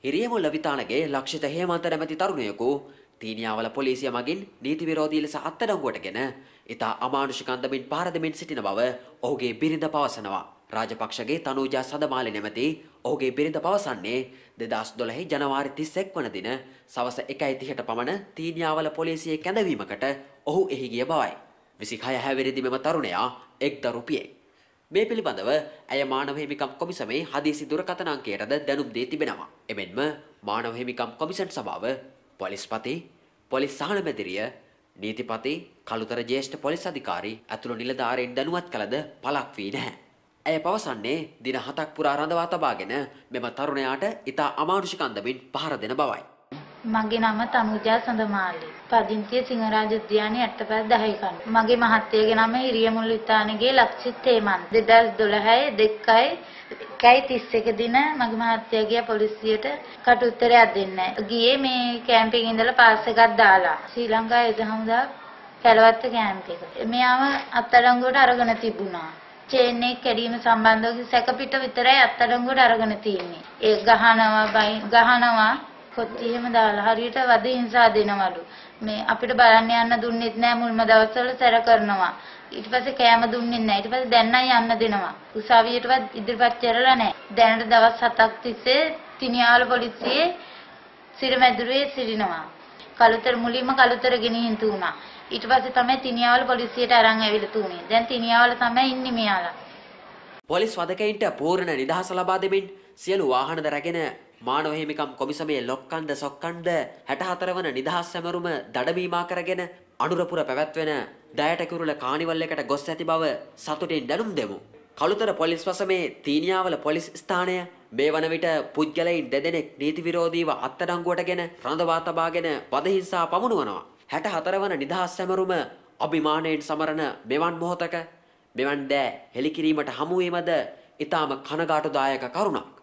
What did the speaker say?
හිරියමුල්ල විතානගේ ලක්ෂිත හේමන්ත නැමැති තරුණයෙකු තීනියාවල පොලිසිය මගින් නීති විරෝධී ලෙස අත්අඩංගුවටගෙන ඉතා අමානුෂික අන්දමින් පහර දෙමින් සිටින බව ඔහුගේ බිරිඳ පවසනවා. රාජපක්ෂගේ තනූජා සඳමාලි නැමැති ඔහුගේ බිරිඳ පවසන්නේ 2012 ජනවාරි 31 වන දින සවස 1:30ට පමණ තීනියාවල පොලිසියේ කැඳවීමකට ඔහු එහි ගිය බවයි. 26 හැවිරිදි මෙම තරුණයා එක් දරුපියෙක්. මේ පිළිබඳව ඇය මානව හිමිකම් කොමිසමේ හදිසි දුරකථන අංකයටද දැනුම් දී තිබෙනවා. එමෙන්ම මානව හිමිකම් කොමිසම් සභාව, පොලිස්පති, පොලිස් සහන මැදිරිය, නීතිපති, කළුතර ජ්‍යෙෂ්ඨ පොලිස් අධිකාරී ඇතුළු නිලධාරීන් දැනුවත් කළද පළක් වී නැහැ. ඇය පවසන්නේ දින 7ක් පුරා රඳවා තබාගෙන මෙම තරුණයාට ඉතා අමානුෂික අන්දමින් පහර දෙන බවයි. මගේ නම තනුජා සඳමාලි. පදිංචිය සිංහරාජ උද්‍යානයේ අටපැය 10 කන්න. මගේ මහත්තයාගේ නම හිරියමුල්ල විතානගේ ලක්ෂිත් හේමන්ත. 2012 1:31 දින මගේ මහත්තයා ගියා පොලිසියට කට උත්තරයක් දෙන්න. ගියේ මේ කැම්ප් එකේ ඉඳලා පාස් එකක් දාලා. ශ්‍රී ලංකා යුද හමුදා කැලවත්ත කැම්ප් එක. මෙයාම අත්අඩංගුවට අරගෙන තිබුණා. චේන් එක කැඩීම සම්බන්ධව සැකපිට විතරයි අත්අඩංගුවට අරගෙන තියෙන්නේ. ඒ ගහනවා කොත්ටි එහෙම දාලා හරියට වද හිංසා දෙනවලු. මේ අපිට බලන්න යන්න දුන්නෙත් නෑ මුල්ම දවස්වල සැර කරනවා. ඊට පස්සේ කෑම දුන්නෙත් නෑ. ඊට පස්සේ දැන් නම් යන්න දෙනවා. උසාවියටවත් ඉදිරිපත් කරලා නෑ. දැනට දවස් 7ක් තිස්සේ තිනියාවල පොලිසියේ සිරමැදුරේ සිටිනවා. මුලින්ම කළුතර ගෙනිහින් තුණා. ඊට පස්සේ තමයි තිනියාවල පොලිසියට අරන් ඇවිල්ලා තුනේ. දැන් තිනියාවල තමයි ඉන්නේ මෙයාලා. පොලිස් වදකයින්ට පූර්ණ නිදහස ලබා දෙමින් සියලු වාහනද රැගෙන මානව හිමිකම් කොමිසමේ ලොක්කන්ද සොක්කන්ද 64 වන නිදහස් සැමරුම දඩමීමා කරගෙන අනුරපුර පැවැත්වෙන දයට කුරුල කානිවල් එකට ගොස් ඇති බව සතුටින් දැනුම් දෙමු. කළුතර පොලිස් වසමේ තීනියාවල පොලිස් ස්ථානය මේ වන විට පුද්ගලයින් දෙදෙනෙක් නීති විරෝධීව අත්අඩංගුවටගෙන රඳවා තබාගෙන පදහිංසා පමුණුවනවා. 64 වන නිදහස් සැමරුම අභිමානයෙන් සමරන මෙවන් මොහොතක මෙවන් දෑ හෙළිකිරීමට හමු වීමද ඊටම කනගාටුදායක කරුණක්.